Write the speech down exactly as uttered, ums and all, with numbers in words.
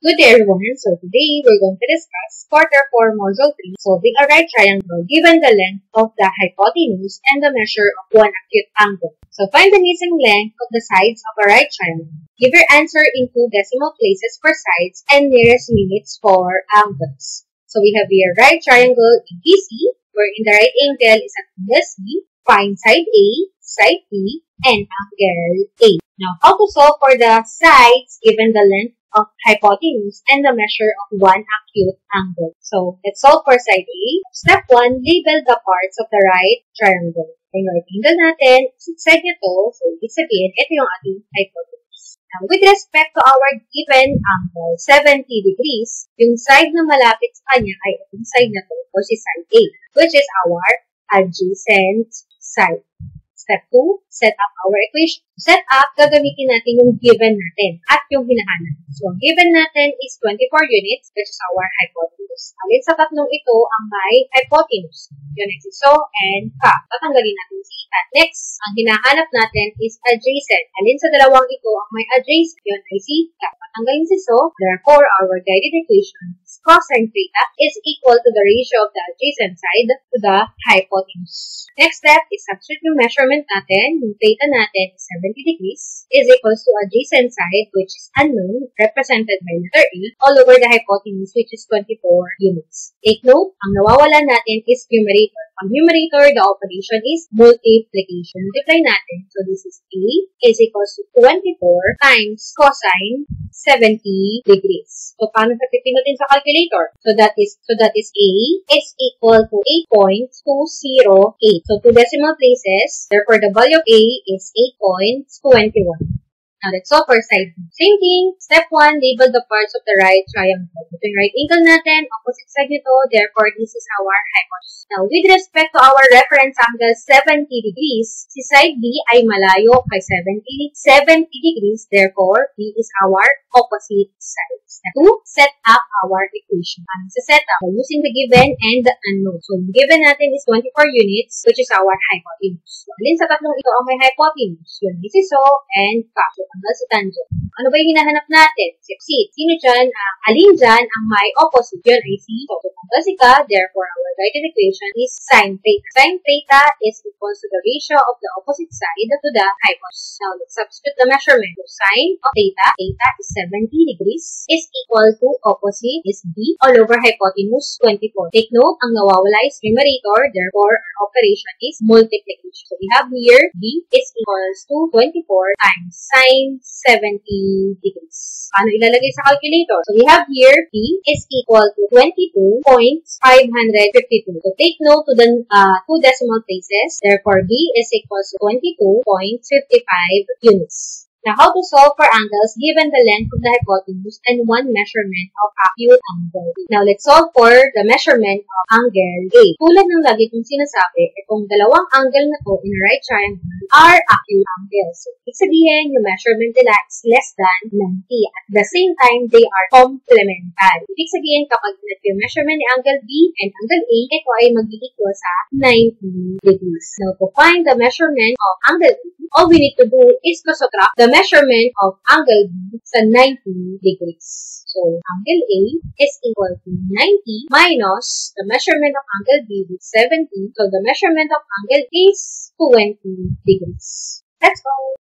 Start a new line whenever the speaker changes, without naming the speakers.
Good day everyone, so today we're going to discuss quarter four module three, solving a right triangle given the length of the hypotenuse and the measure of one acute angle. So find the missing length of the sides of a right triangle. Give your answer in two decimal places for sides and nearest units for angles. So we have here right triangle A B C, wherein the right angle is at angle C. Find side A, side B, and angle A. Now, how to solve for the sides given the length of hypotenuse and the measure of one acute angle. So, let's solve for side A. Step one, label the parts of the right triangle. Yung right angle natin, side nito, so ibig sabihin, ito yung ating hypotenuse. Now, with respect to our given angle, seventy degrees, yung side na malapit sa kanya ay itong side na to, or si side A, which is our adjacent side. Step two, set up our equation. Set up, gagamitin natin yung given natin at yung hinahanap. So, ang given natin is twenty-four units, which is our hypotenuse. Alin sa tatlong ito ang may hypotenuse. Yun ay si So and Ka. Tatanggalin natin si Eta. Next, ang hinahanap natin is adjacent. Alin sa dalawang ito ang may adjacent. Yun ay si Ka. Tatanggalin si So. Therefore, our guided equation is cosine theta is equal to the ratio of the adjacent side to the hypotenuse. Next step is substitute yung measurement natin. Yung theta natin is seventy degrees is equals to adjacent side, which is unknown, represented by letter A, all over the hypotenuse, which is twenty-four units. Take note, ang nawawalan natin is numerator. Ang numerator, the operation is multiplication. Multiply natin. So, this is A is equals to twenty-four times cosine seventy degrees. So, paano sabihin natin sa calculator? So, that is, so that is A is equal to eight point two zero eight. So, two decimal places. Therefore, the value of A is eight point two one. Now, let's solve for side B. Same thing. Step one, label the parts of the right triangle. Ito yung right angle natin, opposite side nito, therefore, this is our hypotenuse. Now, with respect to our reference angle, seventy degrees, si side B ay malayo kay seventy, seventy degrees, therefore, B is our opposite side. Step two, set up our equation. Ano sa set up? By using the given and the unknown. So, the given natin is twenty-four units, which is our hypotenuse. So, alin sa tatlong ito ang may hypotenuse? Yun, this is So and Ka. So, hanggang sa tangent. Ano ba yung hinahanap natin? Si Sino dyan? Uh, alin dyan ang may opposite? Yun ay si So. So, hanggang si Ka, therefore, our guided equation is sine theta. Sine theta is equal to the ratio of the opposite side to the hypotenuse. Now, let's substitute the measurement. So, sine of theta, theta is seventy degrees, is equal to opposite is B all over hypotenuse twenty-four. Take note, ang nawawala is numerator, therefore, our operation is multiplication. So, we have here B is equals to twenty-four times sine seventy degrees. Paano ilalagay sa calculator? So, we have here B is equal to twenty-two point five five two. So, take note to the uh, two decimal places. Therefore, B is equals to twenty-two point five five units. Now, how to solve for angles given the length of the hypotenuse and one measurement of acute angle. Now, let's solve for the measurement of angle A. Tulad ng lagi kong sinasabi, itong dalawang angle na to in a right triangle are acute angles. So, ibig sabihin, yung measurement nila is less than ninety. At the same time, they are complementary. Ibig sabihin, kapag yung measurement ni angle B and angle A, ito ay mag-equal sa ninety degrees. Now, to find the measurement of angle A, all we need to do is to subtract the measurement of angle B sa ninety degrees. So, angle A is equal to ninety minus the measurement of angle B is seventy. So, the measurement of angle A is twenty degrees. That's all.